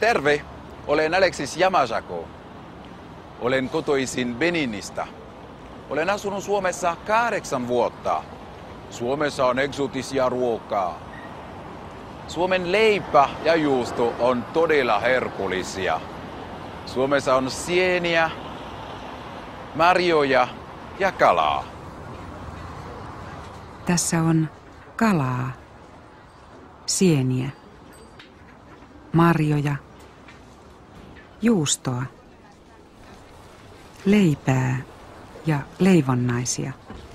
Terve, olen Alexis Yamasako. Olen kotoisin Beninistä. Olen asunut Suomessa 8 vuotta. Suomessa on eksotisia ruokaa. Suomen leipä ja juusto on todella herkullisia. Suomessa on sieniä, marjoja ja kalaa. Tässä on kalaa, sieniä, marjoja, juustoa, leipää ja leivonnaisia,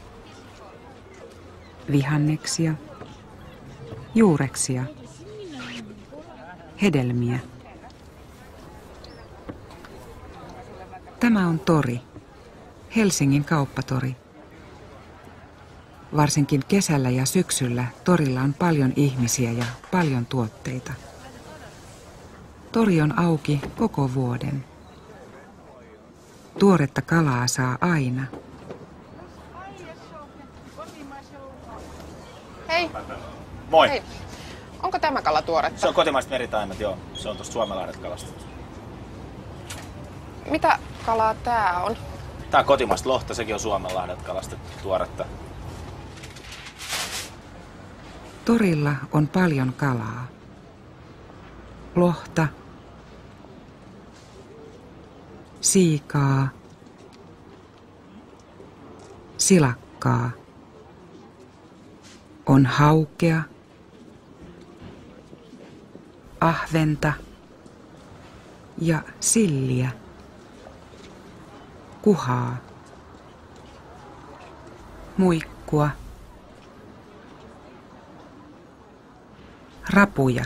vihanneksia, juureksia, hedelmiä. Tämä on tori, Helsingin kauppatori. Varsinkin kesällä ja syksyllä torilla on paljon ihmisiä ja paljon tuotteita. Tori on auki koko vuoden. Tuoretta kalaa saa aina. Hei. Moi. Hei. Onko tämä kala tuoretta? Se on kotimaista meritaimet, joo. Se on tuosta Suomenlahdet kalastettu. Mitä kalaa tää on? Tää on kotimaista lohta, sekin on Suomenlahdet kalastettu tuoretta. Torilla on paljon kalaa. Lohta, siikaa, silakkaa. On haukea, ahventa ja silliä, kuhaa, muikkua, rapuja.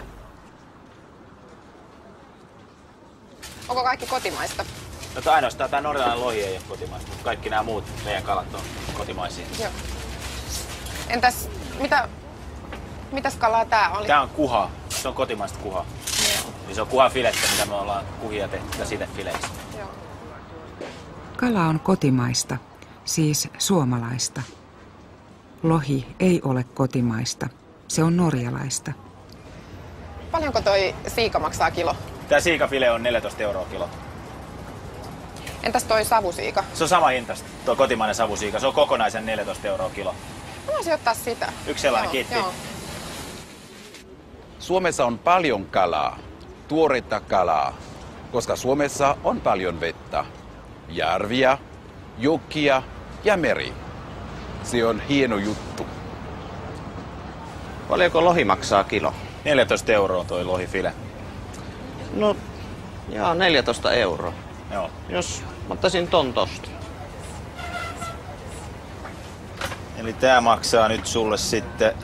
Onko kaikki kotimaista? No ainoastaan tää norjalainen lohi ei ole kotimaista, mutta kaikki nämä muut meidän kalat on kotimaisia. Joo. Entäs mitäs kalaa tää oli? Tää on kuha. Se on kotimaista kuha. Joo. Niin se on kuhafilettä, mitä me ollaan kuhia tehty ja sitefileistä. Joo. Kala on kotimaista, siis suomalaista. Lohi ei ole kotimaista, se on norjalaista. Paljonko toi siika maksaa kilo? Tää siikafile on 14 € kilo. Entäs toi savusiika? Se on sama hinta, tuo kotimainen savusiika. Se on kokonaisen 14 € kilo. Mä voisin ottaa sitä. Yksi sellainen, Joo, kiitti. joo. Suomessa on paljon kalaa, tuoretta kalaa, koska Suomessa on paljon vettä, järviä, jokia ja meri. Se on hieno juttu. Paljonko lohi maksaa kilo? 14 € toi lohifile. No, jaa, 14 €. Joo. Jos mä ottaisin ton tosta. Eli tää maksaa nyt sulle sitten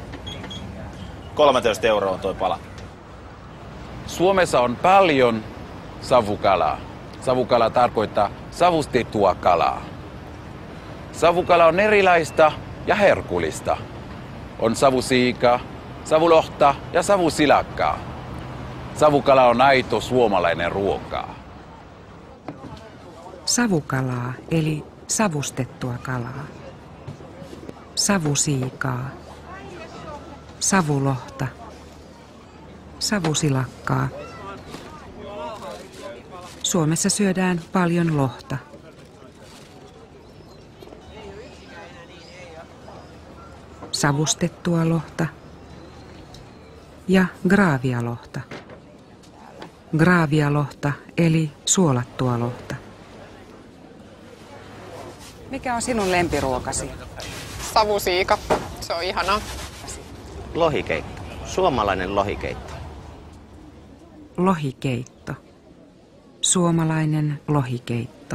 13 € toi pala. Suomessa on paljon savukalaa. Savukala tarkoittaa savustettua kalaa. Savukala on erilaista ja herkullista. On savusiika, savulohta ja savusilakkaa. Savukala on aito suomalainen ruokaa. Savukalaa eli savustettua kalaa. Savusiikaa. Savulohta. Savusilakkaa. Suomessa syödään paljon lohta. Savustettua lohta ja graavialohta. Graavialohta eli suolattua lohta. Mikä on sinun lempiruokasi? Savusiika. Se on ihanaa. Lohikeitto. Suomalainen lohikeitto. Lohikeitto. Suomalainen lohikeitto.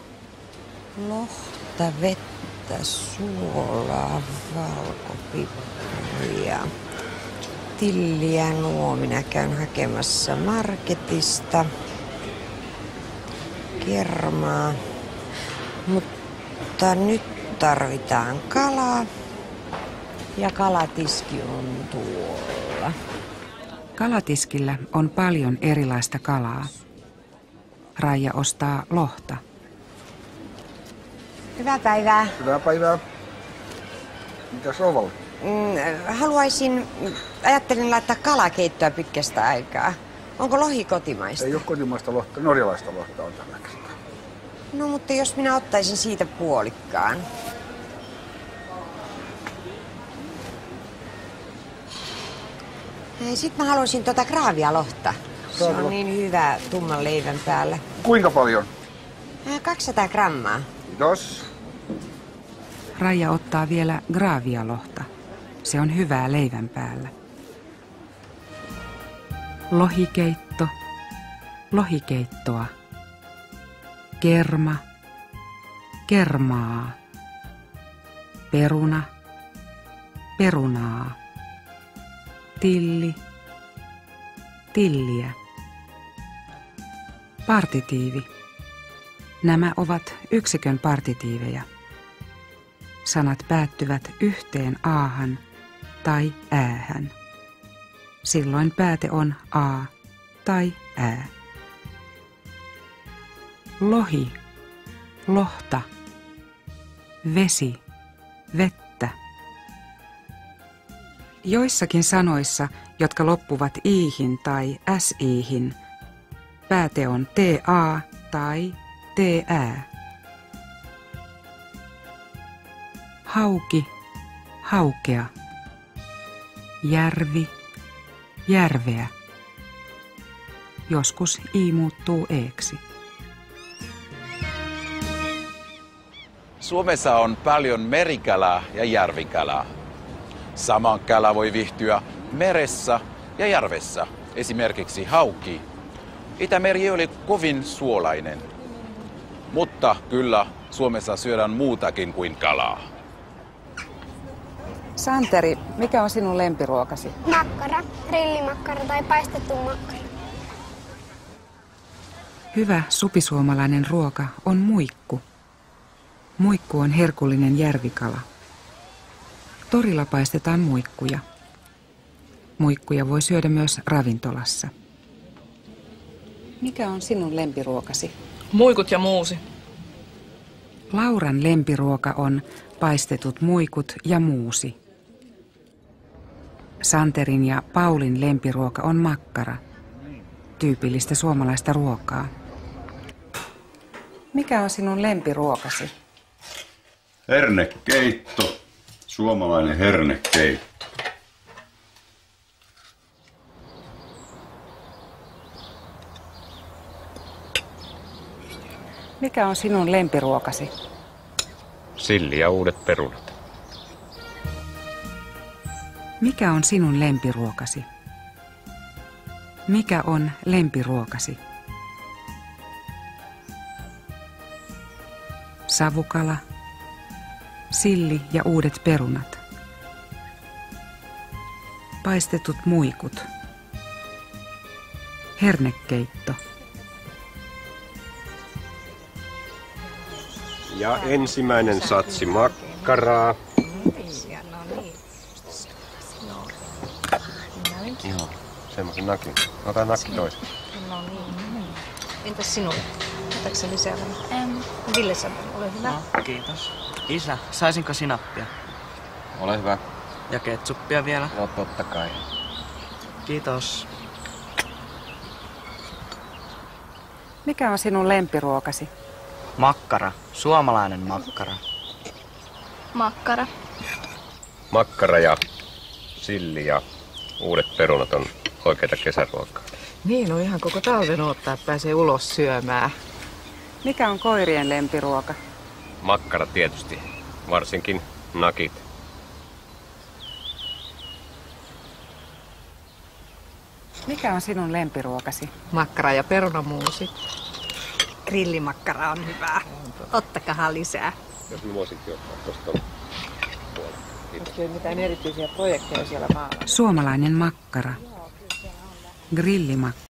Lohta, vettä, suolaa, valkopippia. Tilliä nuo minä käyn hakemassa marketista. Kermaa. Mutta nyt tarvitaan kalaa. Ja kalatiski on tuolla. Kalatiskillä on paljon erilaista kalaa. Raija ostaa lohta. Hyvää päivää. Hyvää päivää. Mitäs rouvalle? Ajattelin laittaa kalakeittoa pitkästä aikaa. Onko lohi kotimaista? Ei ole kotimaista lohta, norjalaista lohta on tällä kertaa. No mutta jos minä ottaisin siitä puolikkaan. Sitten mä haluaisin graavialohta. Se on niin hyvä tumman leivän päällä. Kuinka paljon? 200 grammaa. Kiitos. Raija ottaa vielä graavialohta. Se on hyvää leivän päällä. Lohikeitto, lohikeittoa. Kerma, kermaa. Peruna, perunaa. Tilli, tilliä. Partitiivi. Nämä ovat yksikön partitiivejä. Sanat päättyvät yhteen aahan tai äähän. Silloin pääte on a tai ää. Lohi, lohta. Vesi, vettä. Joissakin sanoissa, jotka loppuvat iihin tai siihin, pääte on ta tai tää. Hauki, haukea. Järvi, järveä. Joskus i muuttuu eeksi. Suomessa on paljon merikalaa ja järvikalaa. Sama kala voi viihtyä meressä ja järvessä, esimerkiksi hauki. Itämeri ei ole kovin suolainen, mutta kyllä Suomessa syödään muutakin kuin kalaa. Santeri, mikä on sinun lempiruokasi? Makkara, grillimakkara tai paistettu makkara. Hyvä supisuomalainen ruoka on muikku. Muikku on herkullinen järvikala. Torilla paistetaan muikkuja. Muikkuja voi syödä myös ravintolassa. Mikä on sinun lempiruokasi? Muikut ja muusi. Lauran lempiruoka on paistetut muikut ja muusi. Santerin ja Paulin lempiruoka on makkara. Tyypillistä suomalaista ruokaa. Mikä on sinun lempiruokasi? Hernekeitto. Suomalainen hernekeitto. Mikä on sinun lempiruokasi? Silli ja uudet perunat. Mikä on sinun lempiruokasi? Mikä on lempiruokasi? Savukala, silli ja uudet perunat. Paistetut muikut. Hernekeitto. Ja ensimmäinen satsi makkaraa. Joo, semmoisen nakin. Ota nakki toisen. No niin. Entäs sinulle? Otatko se lisää vai? Ville sanoo, ole hyvä. No, kiitos. Isä, saisinko sinappia? Ole hyvä. Ja ketsuppia vielä? No totta kai. Kiitos. Mikä on sinun lempiruokasi? Makkara. Suomalainen makkara. Makkara. Makkara ja silli ja uudet perunat on oikeita kesäruokaa. Niin, on ihan koko talven odottaa, että pääsee ulos syömään. Mikä on koirien lempiruoka? Makkara tietysti, varsinkin nakit. Mikä on sinun lempiruokasi? Makkara ja perunamuusi. Grillimakkara on hyvää. Ottakahan lisää. Jos mä voisinkin ottaa tuosta puolella. Onko mitään erityisiä projekteja siellä maalla? Suomalainen makkara. Grillimakkara.